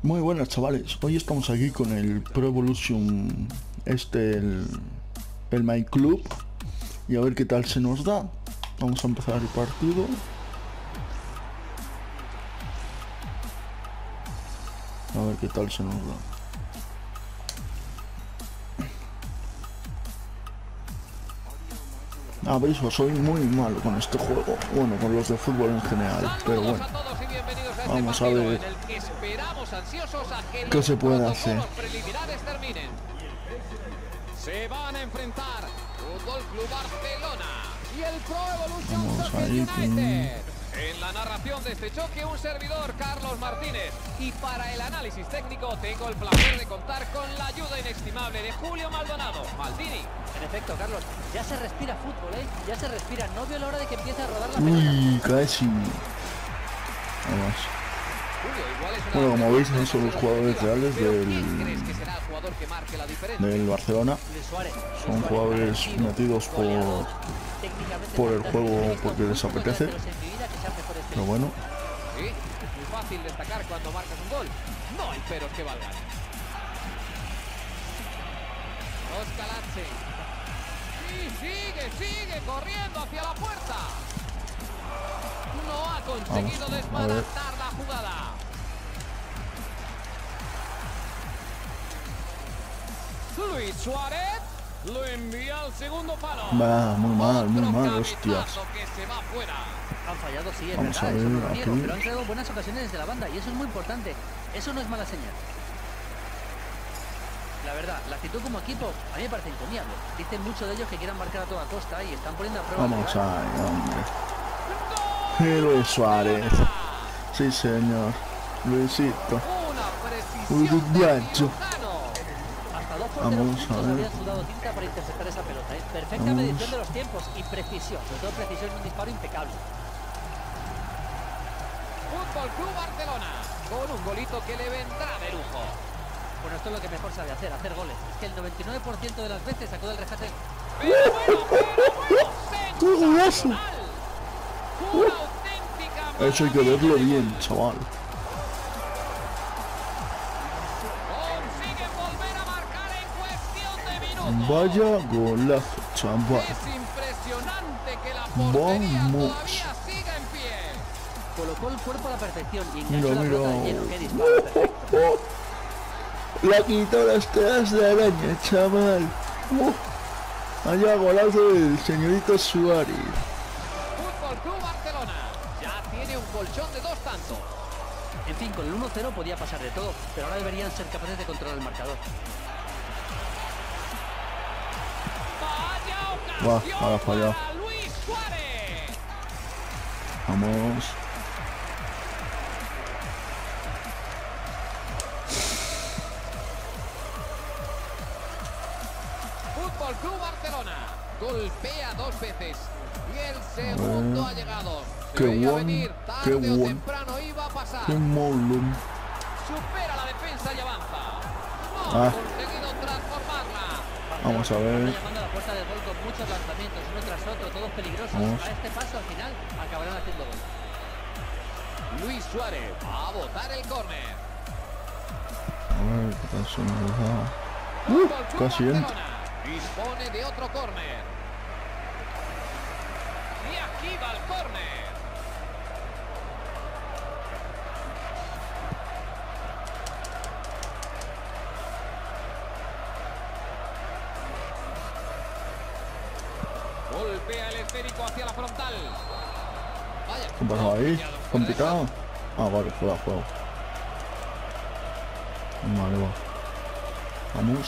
Muy buenas, chavales. Hoy estamos aquí con el Pro Evolution, el My Club, y a ver qué tal se nos da. Vamos a empezar el partido. A ver qué tal se nos da. Aviso, soy muy malo con este juego. Bueno, con los de fútbol en general, pero bueno. Vamos a ver qué se puede hacer. Se van a enfrentar Fútbol Club Barcelona y el Pro Evolution United. En la narración de este choque, un servidor, Carlos Martínez. Y para el análisis técnico, tengo el placer de contar con la ayuda inestimable de Julio Maldonado. Maldini. En efecto, Carlos, ya se respira fútbol, ¿eh? Ya se respira. No veo la hora de que empiece a rodar la pelota. Uy, casi. Vamos. Bueno, como veis, no son los jugadores reales del Barcelona. Son jugadores metidos por el juego porque les apetece. Pero bueno. Sí, es muy fácil destacar cuando marcas un gol. No hay peros que valgan. Oscalazzi. Y sigue corriendo hacia la puerta. No ha conseguido desbaratar la jugada. Luis Suárez lo envía al segundo palo. Va, muy mal, hostias. Que se va fuera. Han fallado, sí, es Vamos verdad, a ver, eso no lo aquí. niego, pero han creado buenas ocasiones desde la banda y eso es muy importante. Eso no es mala señal. La verdad, la actitud como equipo a mí me parece encomiable. Dicen mucho de ellos que quieran marcar a toda costa y están poniendo a prueba. Vamos ahí, hombre. Luis Suárez. Sí, señor. Luisito. Uruguayo. Hasta dos Vamos porteros a ver. habían sudado tinta para interceptar esa pelota. Perfecta medición de los tiempos y precisión. Sobre todo precisión en un disparo impecable. Fútbol Club Barcelona con un golito que le vendrá de lujo. Bueno, esto es lo que mejor sabe hacer goles. Es que el 99% de las veces sacó del rejate. ¡Qué golazo! Una auténtica Eso hay que verlo bien, chaval. consiguen volver a marcar en cuestión de minutos. Vaya golazo, chaval. Es impresionante que la portería Vamos. todavía siga en pie. Colocó el cuerpo a la perfección y enganchó Mira, la mira. pelota de lleno. Qué disparo perfecto. La quitó las telas de araña, chaval. Vaya golazo del señorito Suárez. Fútbol Club Barcelona ya tiene un colchón de 2 tantos. En fin, con el 1-0 podía pasar de todo, pero ahora deberían ser capaces de controlar el marcador. Vaya ocasión Ahora fallado. para Luis Suárez. Vamos. Fútbol Club Barcelona golpea 2 veces y el segundo ha llegado. Qué Se veía bueno, venir, qué tarde o bueno. temprano iba a pasar. Qué molón. Supera la defensa y avanza. No ha conseguido transformarla. Vamos a Está ver. llamando a la puerta del gol con muchos lanzamientos, uno tras otro, todos peligrosos. Vamos. A este paso al final acabarán haciendo gol. Luis Suárez va a botar el córner. A ver qué tal se nos da. Fútbol Club Casi entra. Barcelona dispone de otro córner. Y aquí va el córner. Golpea el esférico hacia la frontal. Vaya, ¿Qué pasó ahí? ¿Complicado? Ah, vale, juega. Vale, va. Vamos.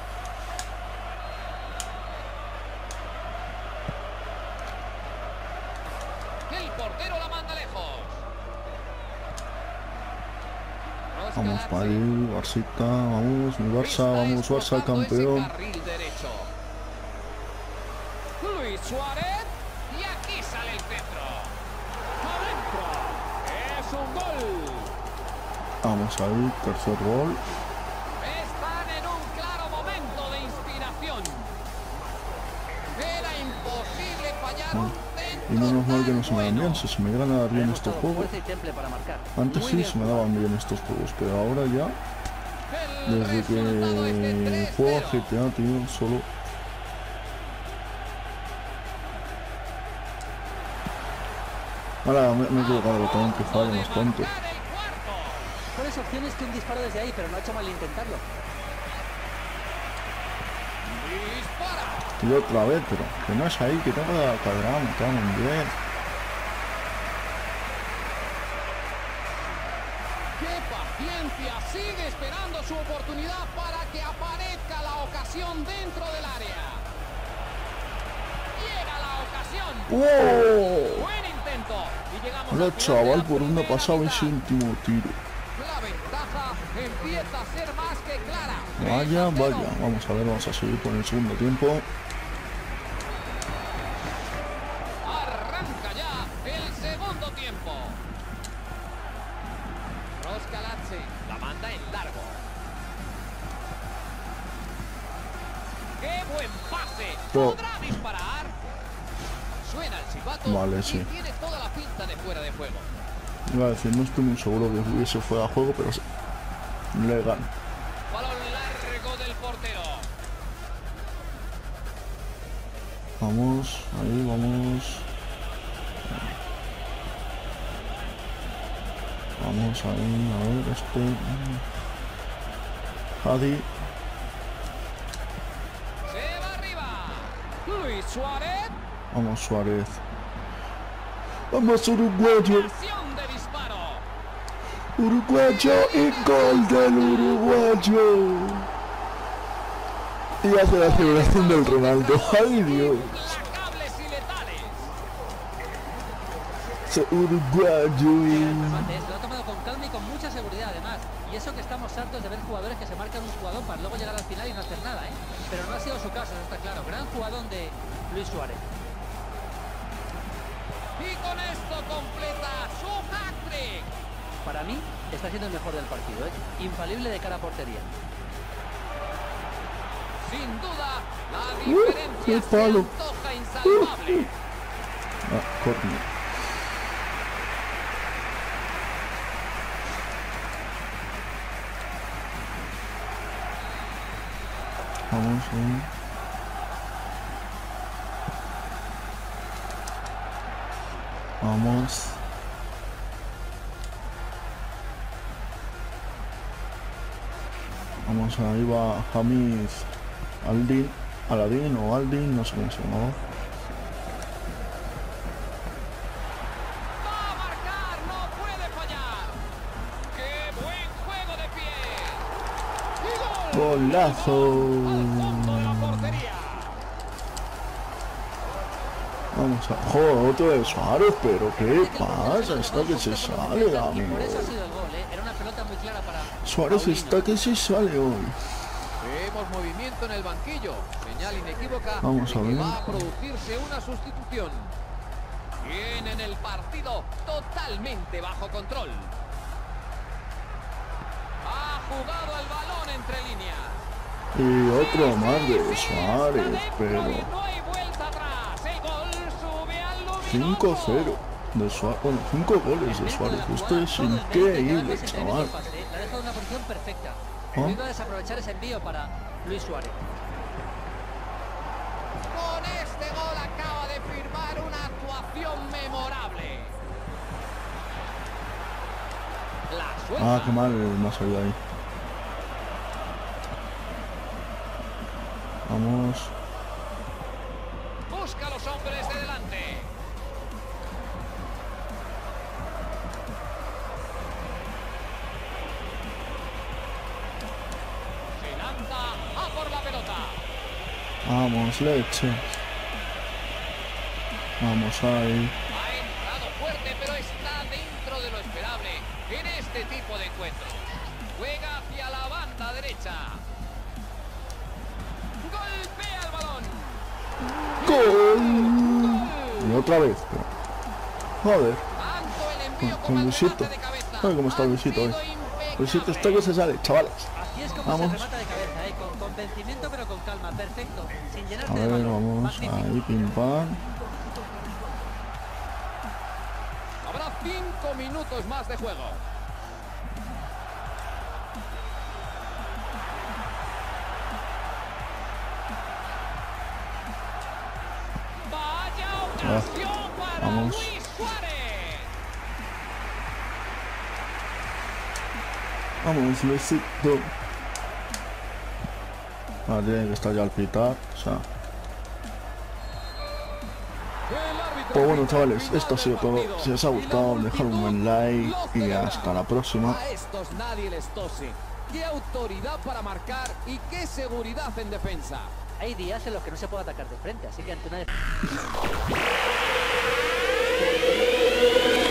el portero la manda lejos. Vamos para el Barcita, vamos, mi Barça, vamos Barça, campeón. Carril derecho. Luis Suárez y aquí sale el centro. Adentro. Es un gol. Vamos ahí, tercer gol. Están en un claro momento de inspiración. Era imposible fallar un Y no Menos mal que no se me dan bien. Si se me llegan a dar bien estos juegos. Antes sí se me daban bien estos juegos, pero ahora ya, desde que juego a GTA, tío, solo... Ahora me he equivocado, lo tengo que fallar unos cuantos. Mejores opciones que un disparo desde ahí, pero no ha hecho mal intentarlo. Y otra vez, pero que no es ahí, que tengo que dar cuadrado, me cago en 10. ¡Qué paciencia! Sigue esperando su oportunidad para que aparezca la ocasión dentro del área. Llega la ocasión. ¡Wow! Buen intento. Y llegamos Hola al final chaval, de la por dónde ha primera pasado mitad. ese último tiro. La ventaja empieza a ser más que clara. Vaya, 3-0. vaya. Vamos a ver, vamos a seguir con el segundo tiempo. Arranca ya el segundo tiempo. Roscalazzi la manda en largo. ¡Qué buen pase! ¿Podrá disparar? Suena el silbato. Vale, y sí. tiene toda la pinta de fuera de juego. Iba a decir, no estoy muy seguro que hubiese fuera a juego, pero sí. Legal. Balón largo del portero. Vamos, ahí, vamos. Vamos ahí, a ver, Hadi. Se va arriba. Luis Suárez. Vamos, Suárez. Vamos, uruguayo. Acción de disparo. Uruguayo y gol del uruguayo. Y hace la celebración del Ronaldo. ¡Ay, Dios! Implacables y letales. Ese uruguayo. Lo ha tomado con calma y con mucha seguridad además. Y eso que estamos hartos de ver jugadores que se marcan un jugador para luego llegar al final y no hacer nada, ¿eh? Pero no ha sido su caso, eso está claro. Gran jugador de Luis Suárez. Y con esto completa su hat-trick. Para mí está siendo el mejor del partido, ¿eh? Infalible de cara a portería. Sin duda, la ¡Qué diferencia se palo! antoja insalvable. Ah, corner. Vamos ahí. Vamos. Vamos, ahí va Hamid Aladín o Aldin, no sé cómo se llamaba. Va a marcar, no puede fallar. ¡Qué buen juego de pie! ¡Y gol! ¡Golazo! Al fondo de la portería. Vamos a... ¡Joder, otro de Suárez! ¿Pero qué pasa? Está que se sale, Y amigo. por eso ha sido el gol, ¿eh? Era una pelota muy clara para Suárez Paulino. está que se sale hoy. Vemos movimiento en el banquillo. Señal inequívoca Vamos de a que ver. va a producirse una sustitución. Tienen el partido totalmente bajo control. Ha jugado el balón entre líneas. Y otro más de Suárez, pero... No hay vuelta atrás. El gol sube al luminoso. 5-0 de Suárez. Bueno, 5 goles de Suárez. Esto es increíble, chaval. Le ha dejado una posición perfecta. ¿Ah? Volviendo a desaprovechar ese envío para Luis Suárez. Con este gol acaba de firmar una actuación memorable. La suelta. Ah, qué mal me ha salido ahí. Vamos. Busca a los hombres de delante. Se lanza a por la pelota. Vamos, leche. Vamos ahí. Ha entrado fuerte, pero está dentro de lo esperable en este tipo de encuentros. Juega hacia la banda derecha. Golpea el balón. ¡Gol! Y otra vez. Joder. Tanto el envío como Con el Luisito. remate de cabeza Ay, cómo está han Luisito hoy. sido impecables. Luisito está que se sale, chavales. Así es como Vamos. se remata de cabeza, ¿eh? Con convencimiento pero con calma. Perfecto. Sin A llenarte de ver, balón. vamos. Magnífico. Ahí, pim pam. 5 minutos más de juego. Vaya ocasión para vamos. Luis Suárez. Vamos, Luisito. Tiene que estar ya al pitar, o sea. Pues bueno, chavales, esto ha sido todo. Si os ha gustado, dejad un buen like y hasta la próxima. A estos nadie les tose. Qué autoridad para marcar y qué seguridad en defensa. Hay días en los que no se puede atacar de frente, así que ante una